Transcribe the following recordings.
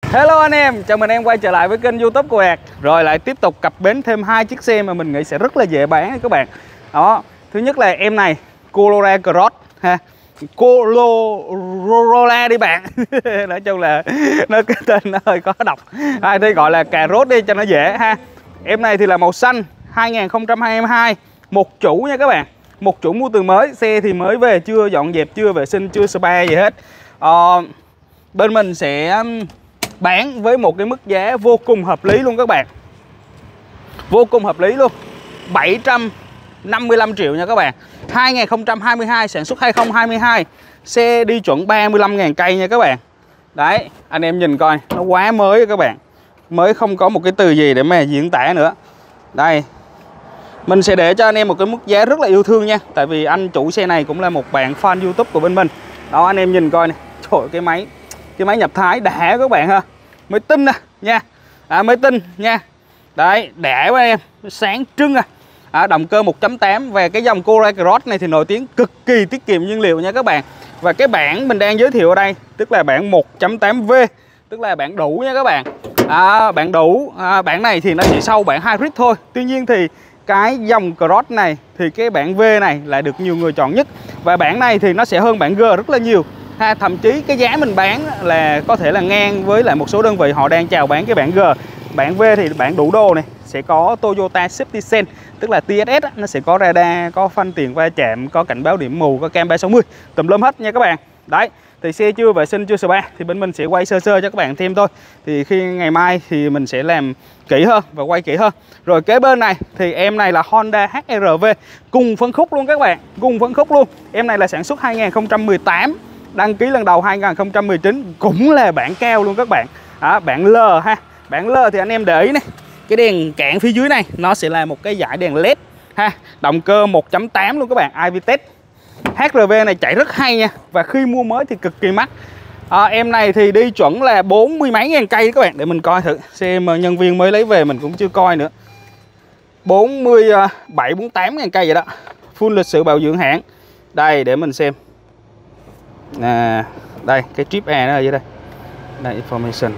Hello anh em, chào mừng em quay trở lại với kênh YouTube của Đạt. Rồi lại tiếp tục cập bến thêm hai chiếc xe mà mình nghĩ sẽ rất là dễ bán các bạn. Đó, thứ nhất là em này Corolla Cross ha. Corolla đi bạn. Nói chung là nó cái tên nó hơi khó đọc. Ai thì gọi là cà rốt đi cho nó dễ ha. Em này thì là màu xanh 2022, một chủ nha các bạn. Một chủ mua từ mới, xe thì mới về, chưa dọn dẹp, chưa vệ sinh, chưa spa gì hết. Bên mình sẽ bán với một cái mức giá vô cùng hợp lý luôn các bạn. Vô cùng hợp lý luôn. 755 triệu nha các bạn. 2022, sản xuất 2022. Xe đi chuẩn 35.000 cây nha các bạn. Đấy, anh em nhìn coi, nó quá mới các bạn. Mới không có một cái từ gì để mà diễn tả nữa. Đây, mình sẽ để cho anh em một cái mức giá rất là yêu thương nha. Tại vì anh chủ xe này cũng là một bạn fan YouTube của bên mình. Đó, anh em nhìn coi này. Trời ơi, cái máy nhập Thái đã các bạn ha. Mới tinh nè nha. Mới tinh nha. Đấy, đã quá em, sáng trưng động cơ 1.8 và cái dòng Corolla Cross này thì nổi tiếng cực kỳ tiết kiệm nhiên liệu nha các bạn. Và cái bản mình đang giới thiệu ở đây tức là bản 1.8V, tức là bản đủ nha các bạn. Bản đủ, bản này thì nó chỉ sau bản hybrid thôi. Tuy nhiên thì cái dòng Cross này thì cái bản V này lại được nhiều người chọn nhất. Và bản này thì nó sẽ hơn bản G rất là nhiều. Thậm chí cái giá mình bán là có thể là ngang với lại một số đơn vị họ đang chào bán cái bản G. Bản V thì bản đủ đồ này sẽ có Toyota Safety Sense, tức là TSS nó sẽ có radar, có phanh tiền va chạm, có cảnh báo điểm mù, có cam 360, tùm lum hết nha các bạn. Đấy, thì xe chưa vệ sinh, chưa spa thì bên mình sẽ quay sơ sơ cho các bạn thêm thôi. Thì khi ngày mai thì mình sẽ làm kỹ hơn và quay kỹ hơn. Rồi kế bên này thì em này là Honda HR-V cùng phân khúc luôn các bạn, cùng phân khúc luôn. Em này là sản xuất 2018, đăng ký lần đầu 2019, cũng là bản cao luôn các bạn. Bản L ha. Bản L thì anh em để ý này, cái đèn cạn phía dưới này nó sẽ là một cái dải đèn LED ha. Động cơ 1.8 luôn các bạn, iVTEC. HR-V này chạy rất hay nha. Và khi mua mới thì cực kỳ mắc. Em này thì đi chuẩn là 40 mấy ngàn cây các bạn. Để mình coi thử, xe mà nhân viên mới lấy về mình cũng chưa coi nữa. 47, 48 ngàn cây vậy đó. Full lịch sử bảo dưỡng hãng. Đây để mình xem. Đây cái chip A nó ở dưới đây. Đây information.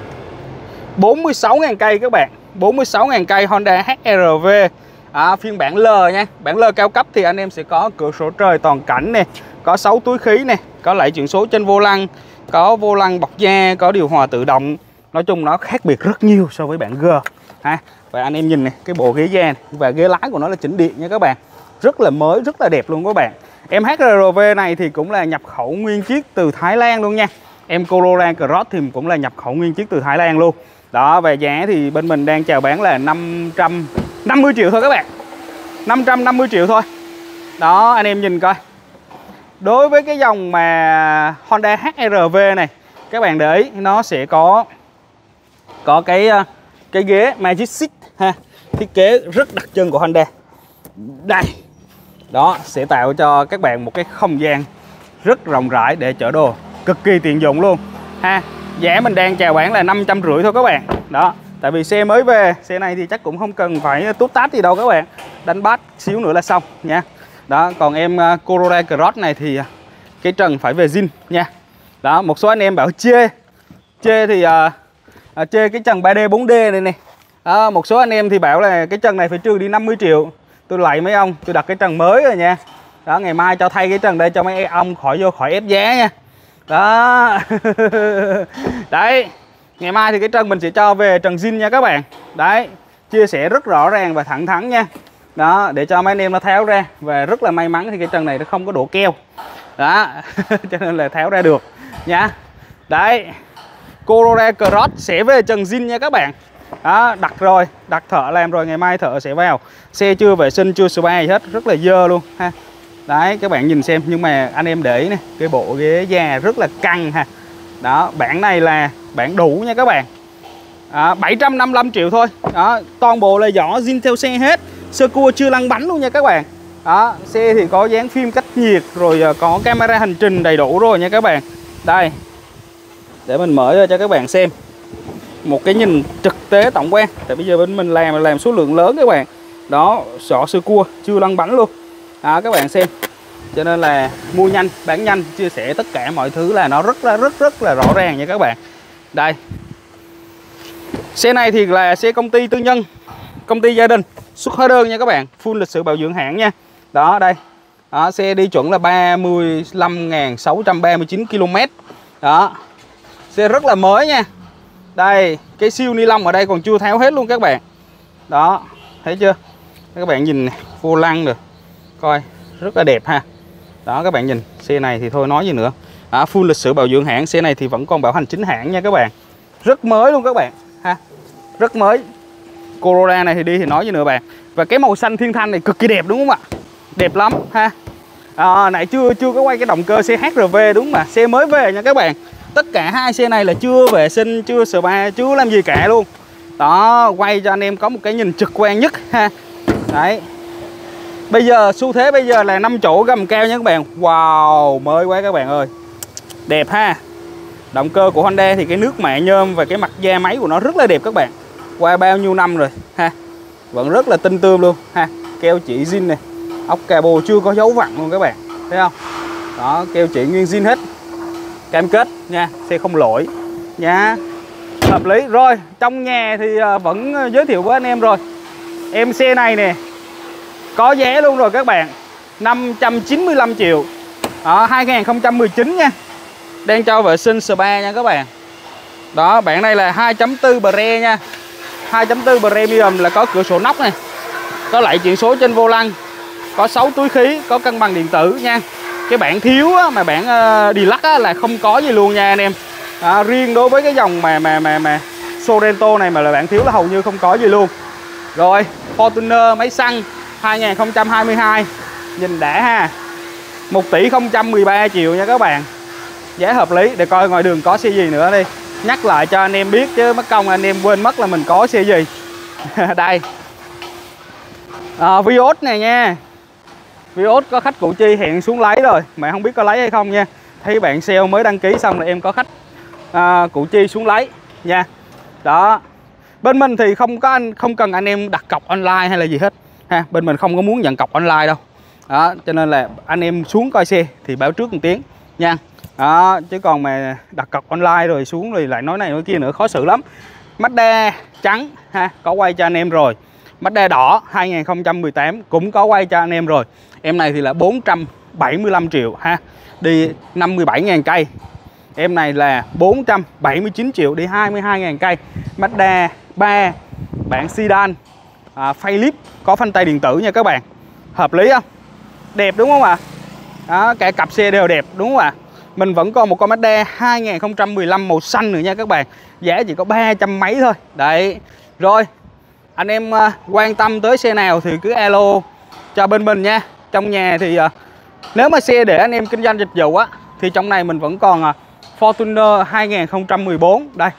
46.000 cây các bạn. 46.000 cây Honda HR-V phiên bản L nha. Bản L cao cấp thì anh em sẽ có cửa sổ trời toàn cảnh nè, có 6 túi khí nè, có lẫy chuyển số trên vô lăng, có vô lăng bọc da, có điều hòa tự động. Nói chung nó khác biệt rất nhiều so với bản G ha. Và anh em nhìn này, cái bộ ghế da này, và ghế lái của nó là chỉnh điện nha các bạn. Rất là mới, rất là đẹp luôn các bạn. Em HR-V này thì cũng là nhập khẩu nguyên chiếc từ Thái Lan luôn nha. Em Corolla Cross thì cũng là nhập khẩu nguyên chiếc từ Thái Lan luôn. Đó, về giá thì bên mình đang chào bán là 550 triệu thôi các bạn. 550 triệu thôi. Đó, anh em nhìn coi. Đối với cái dòng mà Honda HR-V này, các bạn để ý nó sẽ có cái ghế Magic Seat ha. Thiết kế rất đặc trưng của Honda. Đây. Đó, sẽ tạo cho các bạn một cái không gian rất rộng rãi để chở đồ, cực kỳ tiện dụng luôn ha. Giá mình đang chào bán là 550 thôi các bạn. Đó, tại vì xe mới về, xe này thì chắc cũng không cần phải tút tát gì đâu các bạn. Đánh bát xíu nữa là xong nha. Đó, còn em Corolla Cross này thì cái trần phải về zin nha. Đó, một số anh em bảo chê thì chê cái trần 3D 4D này nè. Một số anh em thì bảo là cái trần này phải trừ đi 50 triệu. Tôi lạy mấy ông, tôi đặt cái trần mới rồi nha. Đó, ngày mai cho thay cái trần đây cho mấy ông khỏi ép giá nha. Đó. Đấy, ngày mai thì cái trần mình sẽ cho về trần zin nha các bạn. Đấy, chia sẻ rất rõ ràng và thẳng thắn nha. Đó, để cho mấy anh em nó tháo ra. Và rất là may mắn thì cái trần này nó không có độ keo. Đó, cho nên là tháo ra được nha. Đấy, Corolla Cross sẽ về trần zin nha các bạn. Đó, đặt thợ làm rồi, ngày mai thợ sẽ vào. Xe chưa vệ sinh, chưa spa gì hết, rất là dơ luôn ha. Đấy, các bạn nhìn xem, nhưng mà anh em để ý này, cái bộ ghế da rất là căng ha. Đó, bản này là bản đủ nha các bạn. 755 triệu thôi. Đó, toàn bộ là vỏ zin theo xe hết. Sơ cua chưa lăn bánh luôn nha các bạn. Đó, xe thì có dán phim cách nhiệt, rồi có camera hành trình đầy đủ rồi nha các bạn. Đây, để mình mở ra cho các bạn xem một cái nhìn thực tế tổng quan. Tại bây giờ bên mình làm số lượng lớn các bạn. Đó, sọ sơ cua chưa lăn bánh luôn. Đó, các bạn xem. Cho nên là mua nhanh, bán nhanh, chia sẻ tất cả mọi thứ là nó rất là rõ ràng nha các bạn. Đây. Xe này thì là xe công ty tư nhân, công ty gia đình, xuất hóa đơn nha các bạn, full lịch sử bảo dưỡng hãng nha. Đó đây. Đó, xe đi chuẩn là 35.639 km. Đó. Xe rất là mới nha. Đây, cái siêu ni lông ở đây còn chưa tháo hết luôn các bạn. Đó, thấy chưa? Các bạn nhìn này, vô lăng rồi. Coi, rất là đẹp ha. Đó các bạn nhìn, xe này thì thôi nói gì nữa. Full lịch sử bảo dưỡng hãng, xe này thì vẫn còn bảo hành chính hãng nha các bạn. Rất mới luôn các bạn ha. Rất mới. Corolla này thì đi thì nói gì nữa bạn. Và cái màu xanh thiên thanh này cực kỳ đẹp đúng không ạ? Đẹp lắm ha. Nãy chưa có quay cái động cơ xe HR-V đúng không ạ? Xe mới về nha các bạn. Tất cả hai xe này là chưa vệ sinh, chưa spa, chưa làm gì cả luôn. Đó, quay cho anh em có một cái nhìn trực quan nhất ha. Đấy. Bây giờ xu thế bây giờ là 5 chỗ gầm cao nha các bạn. Wow, mới quá các bạn ơi. Đẹp ha. Động cơ của Honda thì cái nước mạ nhôm và cái mặt da máy của nó rất là đẹp các bạn. Qua bao nhiêu năm rồi ha. Vẫn rất là tinh tươm luôn ha. Keo chỉ zin này. Ốc cabo chưa có dấu vặn luôn các bạn. Thấy không? Đó, keo chỉ nguyên zin hết. Cam kết nha, xe không lỗi nha. Hợp lý. Rồi, trong nhà thì vẫn giới thiệu với anh em rồi. Em xe này nè có giá luôn rồi các bạn. 595 triệu. Đó, 2019 nha. Đang cho vệ sinh spa nha các bạn. Đó, bản này là 2.4 Bre nha. 2.4 Premium là có cửa sổ nóc này. Có lẫy chuyển số trên vô lăng. Có 6 túi khí, có cân bằng điện tử nha. Cái bản thiếu á, mà bản Deluxe á, là không có gì luôn nha anh em. Riêng đối với cái dòng mà Sorento này mà là bản thiếu là hầu như không có gì luôn. Rồi, Fortuner máy xăng 2022. Nhìn đã ha. 1 tỷ 013 triệu nha các bạn. Giá hợp lý. Để coi ngoài đường có xe gì nữa đi. Nhắc lại cho anh em biết chứ mất công anh em quên mất là mình có xe gì. Đây. Vios này nha. Vios có khách Củ Chi hẹn xuống lấy rồi. Mà không biết có lấy hay không nha. Thấy bạn sale mới đăng ký xong là em có khách Củ Chi xuống lấy nha. Đó. Bên mình thì không cần anh em đặt cọc online hay là gì hết ha. Bên mình không có muốn nhận cọc online đâu. Đó, cho nên là anh em xuống coi xe thì báo trước một tiếng nha. Đó, chứ còn mà đặt cọc online rồi xuống rồi lại nói này nói kia nữa khó xử lắm. Mazda trắng ha, có quay cho anh em rồi. Mazda đỏ 2018 cũng có quay cho anh em rồi. Em này thì là 475 triệu ha. Đi 57.000 cây. Em này là 479 triệu đi 22.000 cây. Mazda 3 bản sedan facelift, có phanh tay điện tử nha các bạn. Hợp lý không? Đẹp đúng không ạ? Đó, cả cặp xe đều đẹp đúng không ạ? Mình vẫn còn một con Mazda 2015 màu xanh nữa nha các bạn. Giá chỉ có 300 mấy thôi. Đấy. Rồi, anh em quan tâm tới xe nào thì cứ alo cho bên mình nha. Trong nhà thì nếu mà xe để anh em kinh doanh dịch vụ á thì trong này mình vẫn còn Fortuner 2014 đây.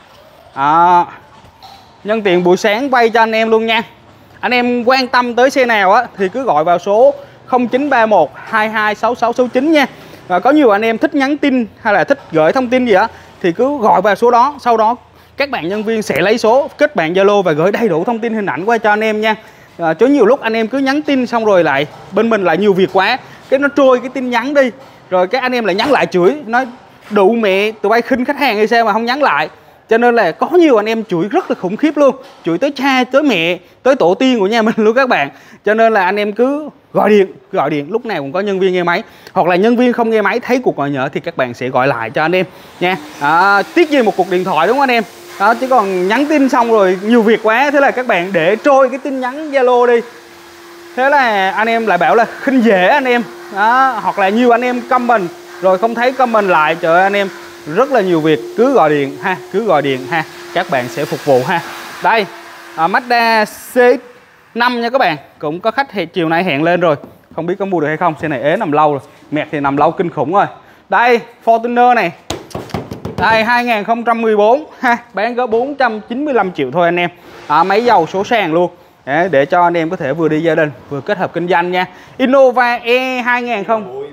Nhân tiện buổi sáng quay cho anh em luôn nha. Anh em quan tâm tới xe nào á thì cứ gọi vào số 0931 226669 nha. Và có nhiều anh em thích nhắn tin hay là thích gửi thông tin gì á thì cứ gọi vào số đó, sau đó các bạn nhân viên sẽ lấy số kết bạn Zalo và gửi đầy đủ thông tin hình ảnh qua cho anh em nha. Chứ nhiều lúc anh em cứ nhắn tin xong rồi lại bên mình lại nhiều việc quá, cái nó trôi cái tin nhắn đi, rồi các anh em lại nhắn lại chửi nói đủ mẹ tụi bay khinh khách hàng hay sao mà không nhắn lại. Cho nên là có nhiều anh em chửi rất là khủng khiếp luôn, chửi tới cha, tới mẹ, tới tổ tiên của nhà mình luôn các bạn. Cho nên là anh em cứ gọi điện lúc nào cũng có nhân viên nghe máy, hoặc là nhân viên không nghe máy thấy cuộc gọi nhỡ thì các bạn sẽ gọi lại cho anh em nha. Tiếc gì một cuộc điện thoại đúng không anh em? Đó, chứ còn nhắn tin xong rồi nhiều việc quá, thế là các bạn để trôi cái tin nhắn Zalo đi, thế là anh em lại bảo là khinh dễ anh em. Đó, hoặc là nhiều anh em comment rồi không thấy comment lại, trời ơi anh em rất là nhiều việc, cứ gọi điện ha, các bạn sẽ phục vụ ha. Đây, Mazda CX-5 nha các bạn, cũng có khách chiều nay hẹn lên rồi, không biết có mua được hay không. Xe này ế nằm lâu rồi, mẹt thì nằm lâu kinh khủng rồi. Đây, Fortuner này, đây 2014 ha, bán có 495 triệu thôi anh em. Máy dầu số sàn luôn. Để cho anh em có thể vừa đi gia đình vừa kết hợp kinh doanh nha. Innova E 2000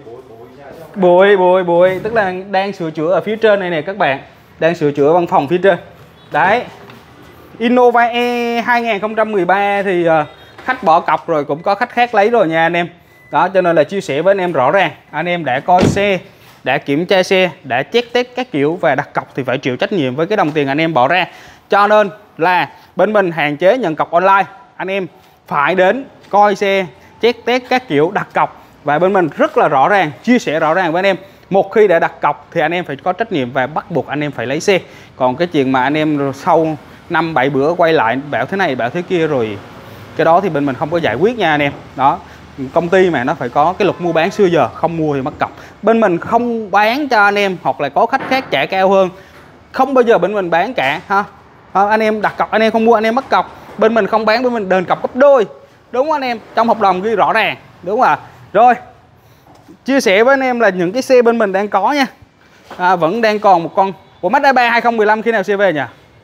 bụi tức là đang sửa chữa ở phía trên này nè các bạn, đang sửa chữa văn phòng phía trên đấy. Innova E 2013 thì khách bỏ cọc rồi, cũng có khách khác lấy rồi nha anh em. Đó, cho nên là chia sẻ với anh em rõ ràng, anh em đã coi xe, đã kiểm tra xe, đã check test các kiểu và đặt cọc thì phải chịu trách nhiệm với cái đồng tiền anh em bỏ ra. Cho nên là bên mình hạn chế nhận cọc online. Anh em phải đến coi xe, check test các kiểu, đặt cọc, và bên mình rất là rõ ràng, chia sẻ rõ ràng với anh em. Một khi đã đặt cọc thì anh em phải có trách nhiệm và bắt buộc anh em phải lấy xe. Còn cái chuyện mà anh em sau 5-7 bữa quay lại bảo thế này bảo thế kia rồi, cái đó thì bên mình không có giải quyết nha anh em. Đó, công ty mà nó phải có cái luật mua bán xưa giờ, không mua thì mất cọc. Bên mình không bán cho anh em, hoặc là có khách khác trả cao hơn, không bao giờ bên mình bán cả ha. Anh em đặt cọc anh em không mua anh em mất cọc, bên mình không bán, bên mình đền cọc gấp đôi, đúng không anh em? Trong hợp đồng ghi rõ ràng, đúng không ạ? Rồi chia sẻ với anh em là những cái xe bên mình đang có nha. Vẫn đang còn một con của Mazda 3 2015, khi nào xe về nhỉ?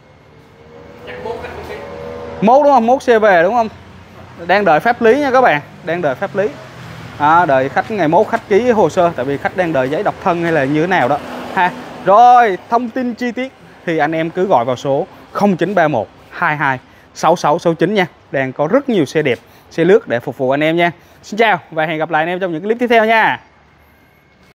Mốt đúng không? Mốt xe về đúng không? Đang đợi pháp lý nha các bạn, đang đợi pháp lý. Đợi khách ngày mốt khách ký hồ sơ, tại vì khách đang đợi giấy độc thân hay là như thế nào đó ha. Rồi thông tin chi tiết thì anh em cứ gọi vào số 0931 22 6669 nha. Đang có rất nhiều xe đẹp, xe lướt để phục vụ anh em nha. Xin chào và hẹn gặp lại anh em trong những clip tiếp theo nha.